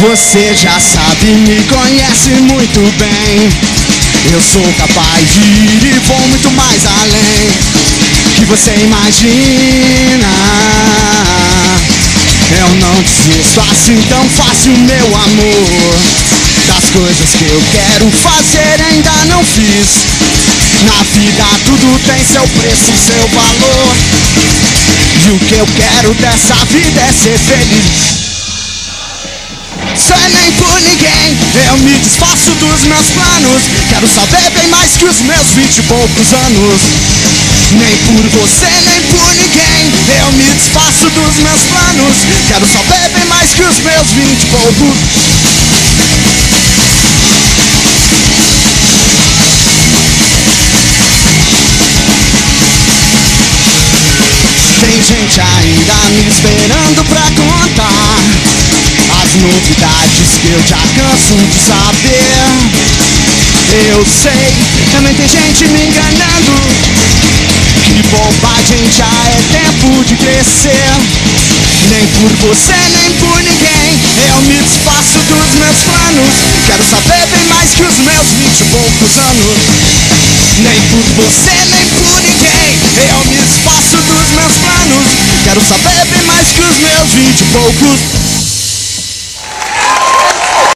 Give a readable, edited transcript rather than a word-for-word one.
Você já sabe, me conhece muito bem. Eu sou capaz de ir e vou muito mais além que você imagina. Eu não desisto assim tão fácil, meu amor. Das coisas que eu quero fazer ainda não fiz. Na vida tudo tem seu preço, seu valor. E o que eu quero dessa vida é ser feliz. Sei nem por ninguém, eu me desfaço dos meus planos. Quero saber bem mais que os meus 20 e poucos anos. Nem por você, nem por ninguém, eu me desfaço dos meus planos. Quero saber bem mais que os meus 20 e poucos. Tem gente ainda me esperando pra contar as novidades que eu já canso de saber. Eu sei, também tem gente me enganando. Que bobagem, já é tempo de crescer. Nem por você, nem por ninguém, eu me desfaço dos meus planos. Quero saber bem mais que os meus 20 e poucos anos. Nem por você, nem por ninguém, eu me desfaço dos meus planos. Quero saber bem mais que os meus 20 e poucos.